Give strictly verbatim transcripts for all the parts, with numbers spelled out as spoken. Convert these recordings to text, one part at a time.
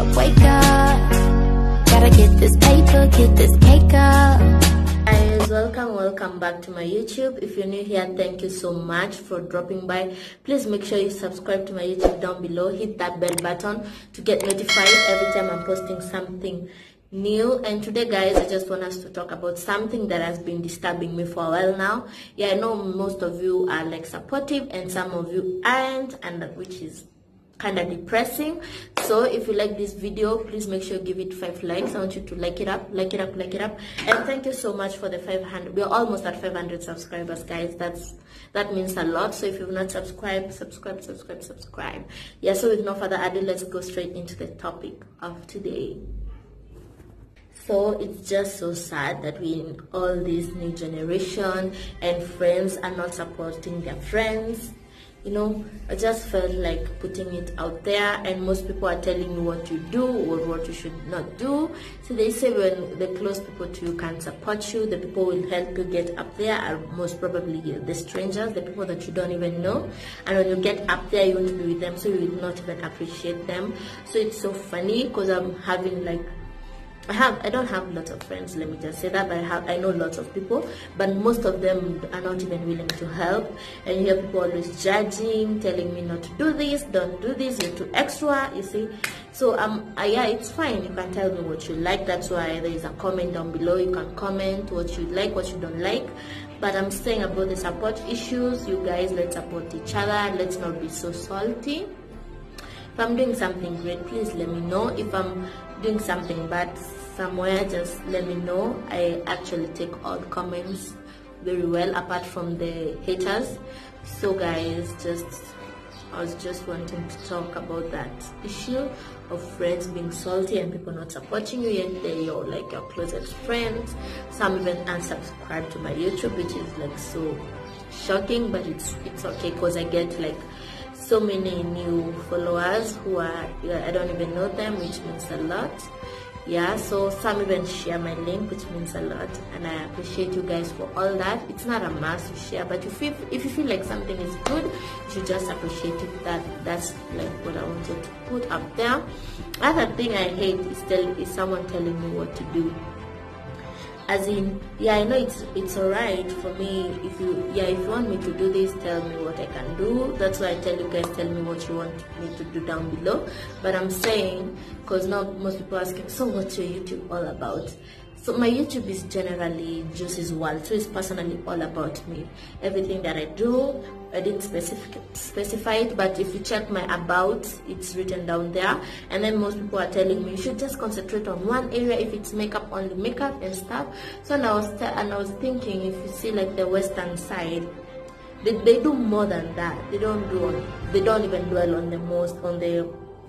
up, wake up. Gotta get this paper, get this cake up. Guys, welcome welcome back to my YouTube. If you're new here, thank you so much for dropping by. Please make sure you subscribe to my YouTube down below. Hit that bell button to get notified every time I'm posting something new. And today, guys, I just want us to talk about something that has been disturbing me for a while now. Yeah, I know most of you are like supportive and some of you aren't, and which is kind of depressing. So if you like this video, please make sure you give it five likes. I want you to like it up, like it up, like it up. And thank you so much for the five hundred. We're almost at five hundred subscribers, guys. That's that means a lot. So if you've not subscribed, subscribe, subscribe, subscribe. Yeah, so with no further ado, let's go straight into the topic of today. So it's just so sad that we in all this new generation and friends are not supporting their friends. You know, I just felt like putting it out there, and most people are telling you what you do or what you should not do. So they say when the close people to you can't support you, the people who will help you get up there are most probably the strangers, the people that you don't even know. And when you get up there, you won't be with them, so you will not even appreciate them. So it's so funny because I'm having like I have I don't have lots of friends, let me just say that, but I have I know lots of people, but most of them are not even willing to help. And you hear people always judging, telling me not to do this, don't do this, you're too extra, you see. So um uh, yeah, it's fine, you can tell me what you like. That's why there is a comment down below. You can comment what you like, what you don't like. But I'm saying about the support issues, you guys, let's support each other, let's not be so salty. If I'm doing something great, please let me know. If I'm doing something bad somewhere, just let me know. I actually take all comments very well, apart from the haters. So guys, just I was just wanting to talk about that issue of friends being salty and people not supporting you, yet they're your like your closest friends. Some even unsubscribe to my YouTube, which is like so shocking, but it's it's okay because I get like so many new followers who are I don't even know them, which means a lot. Yeah, so some even share my link, which means a lot, and I appreciate you guys for all that. It's not a must to share, but if you if you feel like something is good, you should just appreciate it. That that's like what I wanted to put up there. Other thing I hate is tell is someone telling me what to do. As in, yeah, I know it's it's alright for me if you yeah if you want me to do this, tell me what I can do. That's why I tell you guys, tell me what you want me to do down below. But I'm saying, because now most people are asking, so what's your YouTube all about? So my YouTube is generally Juicy's World, so it's personally all about me. Everything that I do, I didn't specific, specify it, but if you check my about, it's written down there. And then most people are telling me you should just concentrate on one area. If it's makeup, only makeup and stuff. So and I was and I was thinking, if you see like the western side, they, they do more than that. They don't do they don't even dwell on the most on the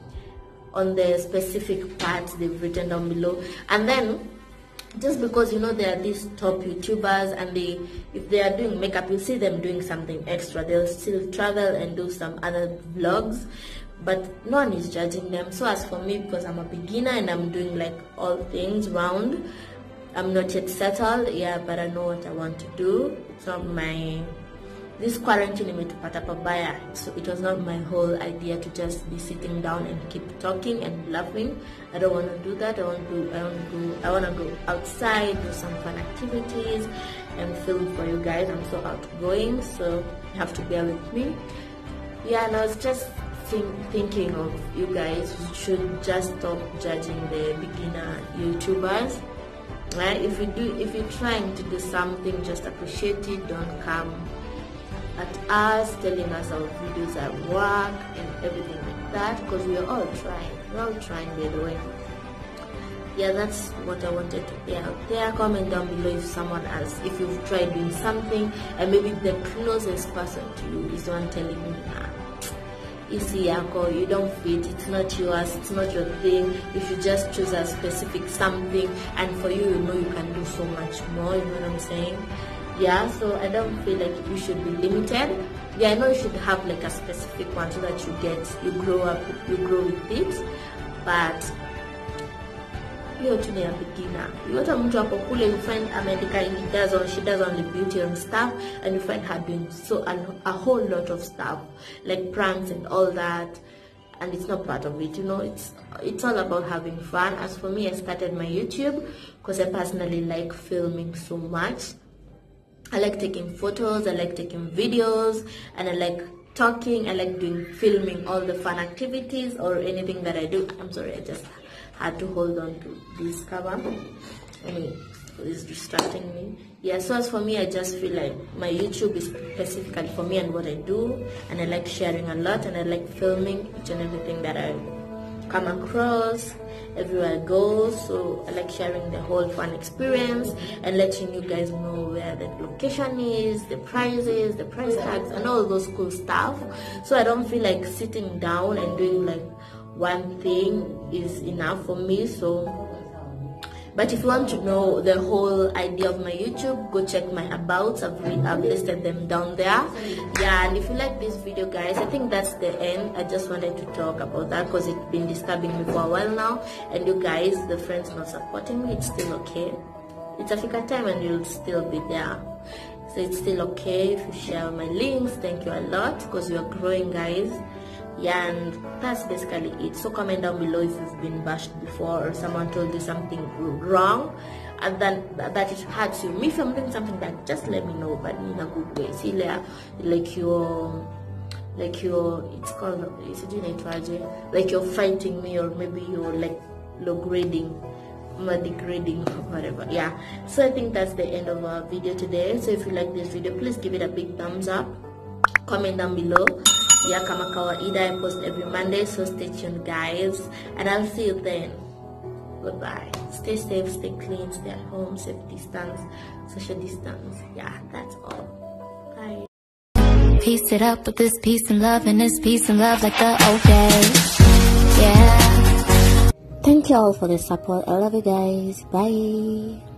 on the specific parts they've written down below. And then just because you know there are these top YouTubers, and they if they are doing makeup, you see them doing something extra, they'll still travel and do some other vlogs, but no one is judging them. So as for me, because I'm a beginner and I'm doing like all things round, I'm not yet settled, yeah, but I know what I want to do. It's not my this quarantine imetupata pabaya, so it was not my whole idea to just be sitting down and keep talking and laughing. I don't want to do that. I want to I want to go I want to go outside, do some fun activities and film for you guys. I'm so outgoing, so you have to bear with me. Yeah, and I was just think, thinking of you guys should just stop judging the beginner YouTubers. Right? If you do if you're trying to do something, just appreciate it. Don't come at us telling us our videos at work and everything like that, because we are all trying we're all trying by the way. Yeah, that's what I wanted to be out there. Comment down below if someone else, if you've tried doing something and maybe the closest person to you is the one telling you, nah, easy yako, you don't fit, it's not yours, it's not your thing. You should just choose a specific something, and for you, you know you can do so much more, you know what I'm saying? Yeah, so I don't feel like you should be limited. Yeah, I know you should have like a specific one so that you get you grow up you grow with it, but hiyo tu ni a beginner. You got mtu hapo kule, you find America, he does on she does only beauty and stuff, and you find her doing so a, a whole lot of stuff like pranks and all that. and it's not part of it, you know. It's it's all about having fun. As for me, I started my YouTube because I personally like filming so much. I like taking photos, I like taking videos, and I like talking, I like doing filming all the fun activities or anything that I do. I'm sorry, I just had to hold on to this cover. I mean, it's distracting me. Yeah, so as for me, I just feel like my YouTube is specifically for me and what I do, and I like sharing a lot, and I like filming each and everything that I come across everywhere I go. So I like sharing the whole fun experience and letting you guys know where the location is, the prices, the price tags, and all those cool stuff. So I don't feel like sitting down and doing like one thing is enough for me. So but if you want to know the whole idea of my YouTube, go check my abouts. I've, I've listed them down there. Yeah, and if you like this video, guys, I think that's the end. I just wanted to talk about that because it's been disturbing me for a while now. And you guys, the friends not supporting me, it's still okay. It's Africa time and you'll still be there. So it's still okay if you share my links. Thank you a lot because we are growing, guys. Yeah, and that's basically it. So comment down below if you've been bashed before or someone told you something wrong and then that it hurts you. If I'm doing something bad, just let me know, but in a good way. See, like you're like you're it's called is it like you're fighting me, or maybe you're like low grading, degrading, or whatever. Yeah, so I think that's the end of our video today. So if you like this video, please give it a big thumbs up, comment down below. Yeah, kama kawaida, I post every Monday, so stay tuned, guys, and I'll see you then. Goodbye. Stay safe, stay clean, stay at home, safe distance, social distance. Yeah, that's all. Bye. Piece it up with this peace and love, and this peace and love like the okay. Yeah. Thank you all for the support. I love you guys. Bye.